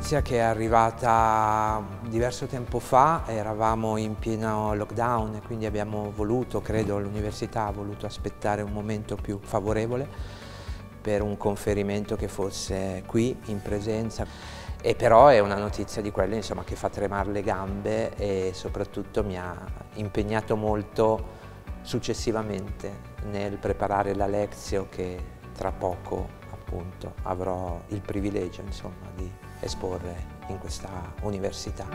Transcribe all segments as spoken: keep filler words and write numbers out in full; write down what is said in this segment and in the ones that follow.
notizia che è arrivata diverso tempo fa, eravamo in pieno lockdown e quindi abbiamo voluto, credo l'università ha voluto aspettare un momento più favorevole per un conferimento che fosse qui in presenza. E però è una notizia di quelle, insomma, che fa tremare le gambe e soprattutto mi ha impegnato molto successivamente nel preparare la Lectio che tra poco appunto avrò il privilegio, insomma, di esporre in questa università.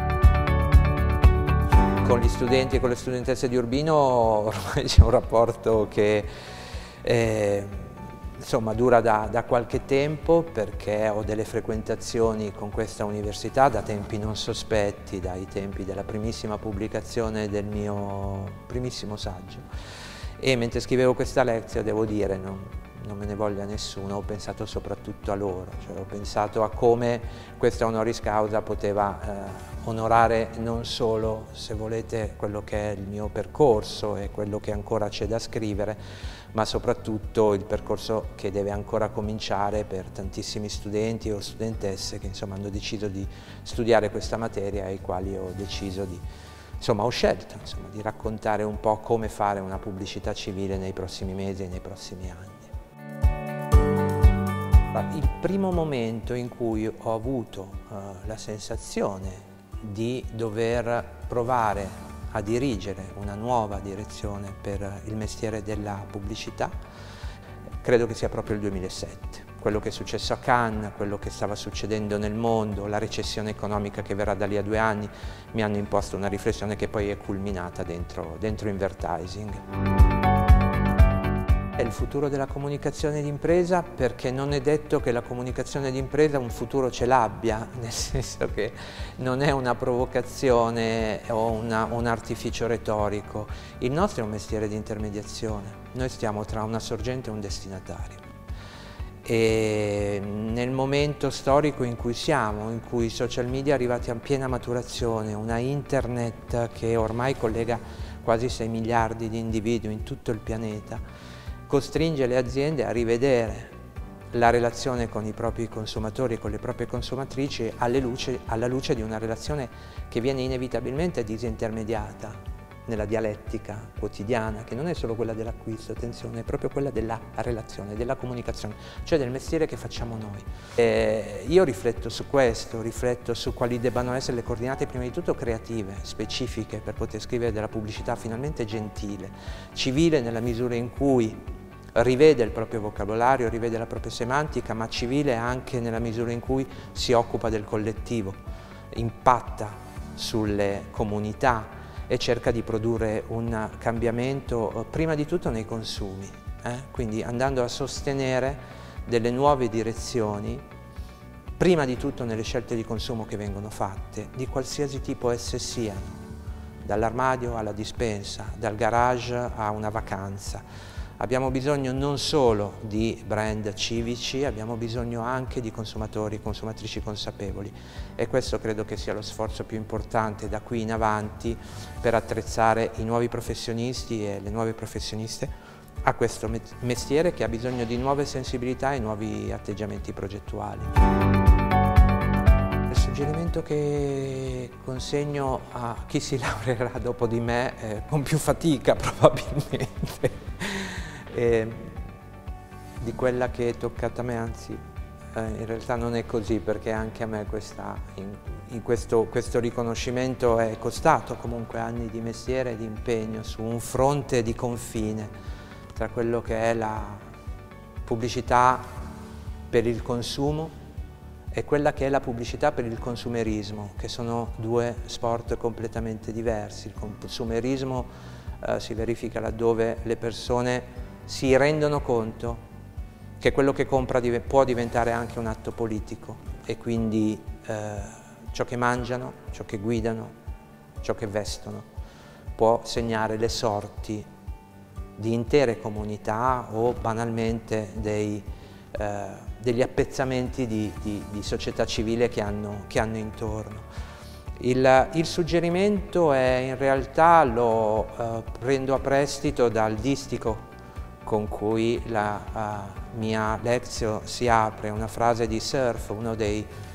Con gli studenti e con le studentesse di Urbino ormai c'è un rapporto che eh, insomma, dura da, da qualche tempo, perché ho delle frequentazioni con questa università da tempi non sospetti, dai tempi della primissima pubblicazione del mio primissimo saggio. E mentre scrivevo questa Lectio, devo dire, non, non me ne voglia nessuno, ho pensato soprattutto a loro, cioè ho pensato a come questa honoris causa poteva eh, onorare non solo, se volete, quello che è il mio percorso e quello che ancora c'è da scrivere, ma soprattutto il percorso che deve ancora cominciare per tantissimi studenti o studentesse che, insomma, hanno deciso di studiare questa materia e ai quali ho deciso di, insomma, ho scelto insomma, di raccontare un po' come fare una pubblicità civile nei prossimi mesi e nei prossimi anni. Il primo momento in cui ho avuto uh, la sensazione di dover provare a dirigere una nuova direzione per il mestiere della pubblicità, credo che sia proprio il duemilasette. Quello che è successo a Cannes, quello che stava succedendo nel mondo, la recessione economica che verrà da lì a due anni, mi hanno imposto una riflessione che poi è culminata dentro, dentro Invertising. È il futuro della comunicazione d'impresa, perché non è detto che la comunicazione d'impresa un futuro ce l'abbia, nel senso che non è una provocazione o una, un artificio retorico. Il nostro è un mestiere di intermediazione, noi stiamo tra una sorgente e un destinatario. E nel momento storico in cui siamo, in cui i social media arrivati a piena maturazione, una internet che ormai collega quasi sei miliardi di individui in tutto il pianeta, costringe le aziende a rivedere la relazione con i propri consumatori e con le proprie consumatrici alle luce, alla luce di una relazione che viene inevitabilmente disintermediata nella dialettica quotidiana, che non è solo quella dell'acquisto, attenzione, è proprio quella della relazione, della comunicazione, cioè del mestiere che facciamo noi. E io rifletto su questo, rifletto su quali debbano essere le coordinate, prima di tutto creative, specifiche, per poter scrivere della pubblicità finalmente gentile, civile nella misura in cui rivede il proprio vocabolario, rivede la propria semantica, ma civile anche nella misura in cui si occupa del collettivo, impatta sulle comunità e cerca di produrre un cambiamento prima di tutto nei consumi, eh? Quindi andando a sostenere delle nuove direzioni, prima di tutto nelle scelte di consumo che vengono fatte, di qualsiasi tipo esse siano, dall'armadio alla dispensa, dal garage a una vacanza. Abbiamo bisogno non solo di brand civici, abbiamo bisogno anche di consumatori e consumatrici consapevoli, e questo credo che sia lo sforzo più importante da qui in avanti per attrezzare i nuovi professionisti e le nuove professioniste a questo mestiere che ha bisogno di nuove sensibilità e nuovi atteggiamenti progettuali. Il suggerimento che consegno a chi si laureerà dopo di me, eh, con più fatica probabilmente, E di quella che è toccata a me, anzi eh, in realtà non è così, perché anche a me questa, in, in questo, questo riconoscimento è costato comunque anni di mestiere e di impegno su un fronte di confine tra quello che è la pubblicità per il consumo e quella che è la pubblicità per il consumerismo, che sono due sport completamente diversi. Il consumerismo eh, si verifica laddove le persone si rendono conto che quello che compra può diventare anche un atto politico, e quindi eh, ciò che mangiano, ciò che guidano, ciò che vestono può segnare le sorti di intere comunità o banalmente dei, eh, degli appezzamenti di, di, di società civile che hanno, che hanno intorno. Il, il suggerimento è, in realtà lo eh, prendo a prestito dal distico con cui la uh, mia Lectio si apre, una frase di Cerf, uno dei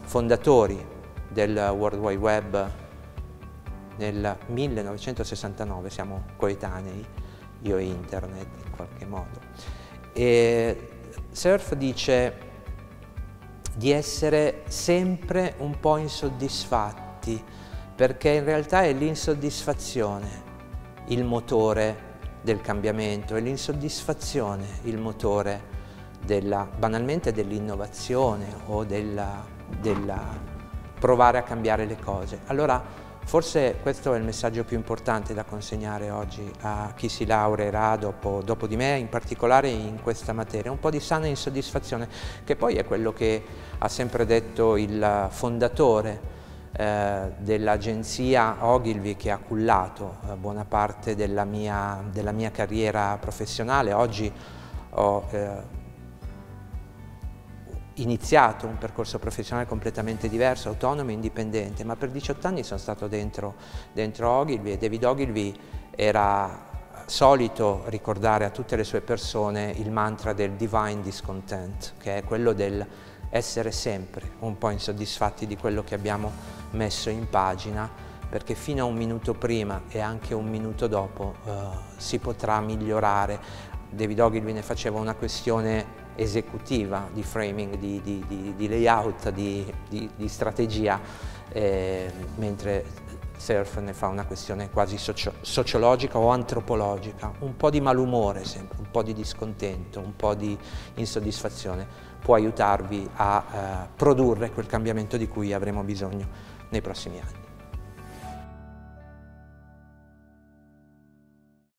fondatori del World Wide Web nel millenovecentosessantanove, siamo coetanei, io e Internet in qualche modo. E Cerf dice di essere sempre un po' insoddisfatti, perché in realtà è l'insoddisfazione il motore del cambiamento, è l'insoddisfazione il motore della, banalmente dell'innovazione o della, della provare a cambiare le cose. Allora forse questo è il messaggio più importante da consegnare oggi a chi si laureerà dopo, dopo di me, in particolare in questa materia, un po' di sana insoddisfazione, che poi è quello che ha sempre detto il fondatore eh, dell'agenzia Ogilvy, che ha cullato eh, buona parte della mia, della mia carriera professionale. Oggi ho eh, iniziato un percorso professionale completamente diverso, autonomo e indipendente, ma per diciotto anni sono stato dentro, dentro Ogilvy, e David Ogilvy era solito ricordare a tutte le sue persone il mantra del divine discontent, che è quello del essere sempre un po' insoddisfatti di quello che abbiamo messo in pagina, perché fino a un minuto prima e anche un minuto dopo eh, si potrà migliorare. David Ogilvy ne faceva una questione esecutiva, di framing, di, di, di, di layout, di, di, di strategia, eh, mentre Cerf ne fa una questione quasi socio sociologica o antropologica. Un po' di malumore sempre, un po' di discontento, un po' di insoddisfazione può aiutarvi a eh, produrre quel cambiamento di cui avremo bisogno nei prossimi anni.